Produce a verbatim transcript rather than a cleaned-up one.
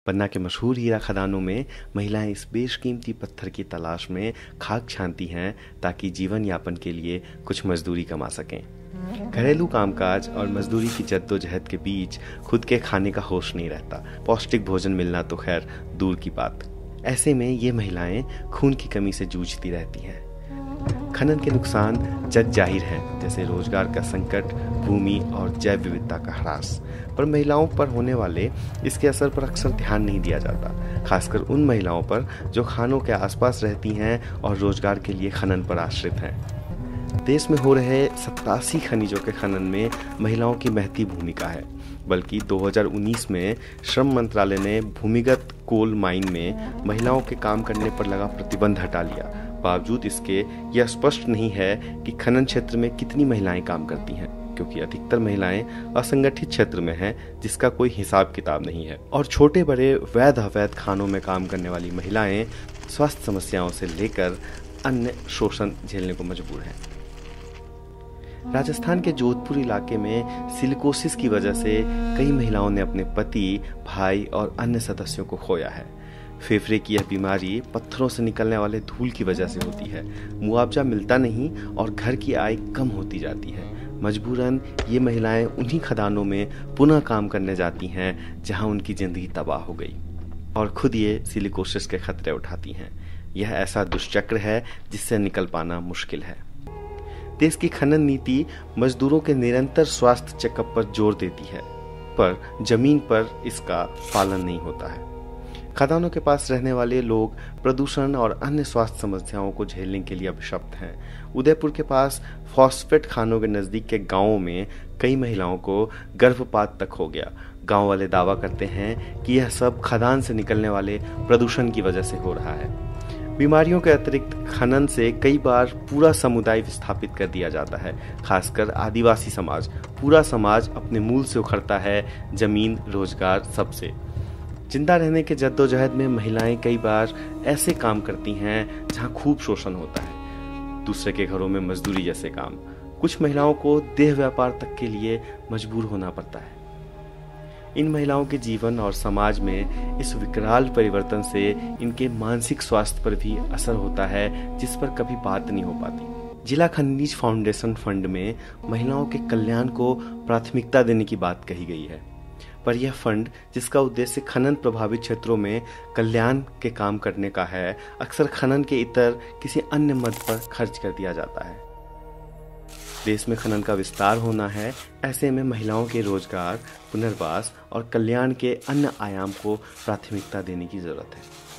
पन्ना के मशहूर हीरा खदानों में महिलाएं इस बेशकीमती पत्थर की तलाश में खाक छानती हैं ताकि जीवन यापन के लिए कुछ मजदूरी कमा सकें। घरेलू कामकाज और मजदूरी की जद्दोजहद के बीच खुद के खाने का होश नहीं रहता। पौष्टिक भोजन मिलना तो खैर दूर की बात। ऐसे में ये महिलाएं खून की कमी से जूझती रहती हैं। खनन के नुकसान जग जाहिर हैं, जैसे रोजगार का संकट, भूमि और जैव विविधता का ह्रास। पर महिलाओं पर होने वाले इसके असर पर अक्सर ध्यान नहीं दिया जाता, खासकर उन महिलाओं पर जो खानों के आसपास रहती हैं और रोजगार के लिए खनन पर आश्रित हैं। देश में हो रहे सत्तासी खनिजों के खनन में महिलाओं की महती भूमिका है। बल्कि दो हज़ार उन्नीस में श्रम मंत्रालय ने भूमिगत कोल माइन में महिलाओं के काम करने पर लगा प्रतिबंध हटा लिया। बावजूद इसके यह स्पष्ट नहीं है कि खनन क्षेत्र में कितनी महिलाएं काम करती हैं, क्योंकि अधिकतर महिलाएं असंगठित क्षेत्र में हैं जिसका कोई हिसाब किताब नहीं है। और छोटे बड़े वैध अवैध खानों में काम करने वाली महिलाएं स्वास्थ्य समस्याओं से लेकर अन्य शोषण झेलने को मजबूर हैं। राजस्थान के जोधपुर इलाके में सिलिकोसिस की वजह से कई महिलाओं ने अपने पति, भाई और अन्य सदस्यों को खोया है। फेफड़े की यह बीमारी पत्थरों से निकलने वाले धूल की वजह से होती है। मुआवजा मिलता नहीं और घर की आय कम होती जाती है। मजबूरन ये महिलाएं उन्हीं खदानों में पुनः काम करने जाती हैं जहां उनकी जिंदगी तबाह हो गई और खुद ये सिलिकोसिस के खतरे उठाती हैं। यह ऐसा दुष्चक्र है जिससे निकल पाना मुश्किल है। देश की खनन नीति मजदूरों के निरंतर स्वास्थ्य चेकअप पर जोर देती है, पर जमीन पर इसका पालन नहीं होता है। खदानों के पास रहने वाले लोग प्रदूषण और अन्य स्वास्थ्य समस्याओं को झेलने के लिए अभिशप्त हैं। उदयपुर के पास फॉस्फेट खानों के नजदीक के गांवों में कई महिलाओं को गर्भपात तक हो गया। गांव वाले दावा करते हैं कि यह सब खदान से निकलने वाले प्रदूषण की वजह से हो रहा है। बीमारियों के अतिरिक्त खनन से कई बार पूरा समुदाय विस्थापित कर दिया जाता है, खासकर आदिवासी समाज। पूरा समाज अपने मूल से उखड़ता है, जमीन, रोजगार, सबसे। जिंदा रहने के जद्दोजहद में महिलाएं कई बार ऐसे काम करती हैं जहां खूब शोषण होता है, दूसरे के घरों में मजदूरी जैसे काम। कुछ महिलाओं को देह व्यापार तक के लिए मजबूर होना पड़ता है। इन महिलाओं के जीवन और समाज में इस विकराल परिवर्तन से इनके मानसिक स्वास्थ्य पर भी असर होता है, जिस पर कभी बात नहीं हो पाती। जिला खनिज फाउंडेशन फंड में महिलाओं के कल्याण को प्राथमिकता देने की बात कही गई है, पर यह फंड, जिसका उद्देश्य खनन प्रभावित क्षेत्रों में कल्याण के काम करने का है, अक्सर खनन के इतर किसी अन्य मद पर खर्च कर दिया जाता है। देश में खनन का विस्तार होना है, ऐसे में महिलाओं के रोजगार, पुनर्वास और कल्याण के अन्य आयाम को प्राथमिकता देने की जरूरत है।